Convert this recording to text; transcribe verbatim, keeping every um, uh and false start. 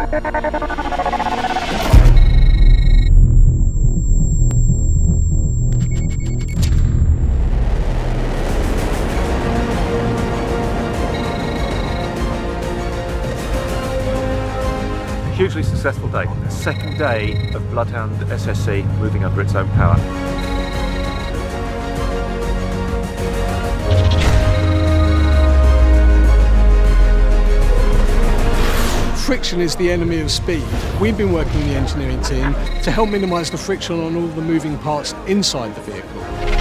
Hugely successful day. Second day of Bloodhound S S C moving under its own power. Friction is the enemy of speed. We've been working with the engineering team to help minimise the friction on all the moving parts inside the vehicle.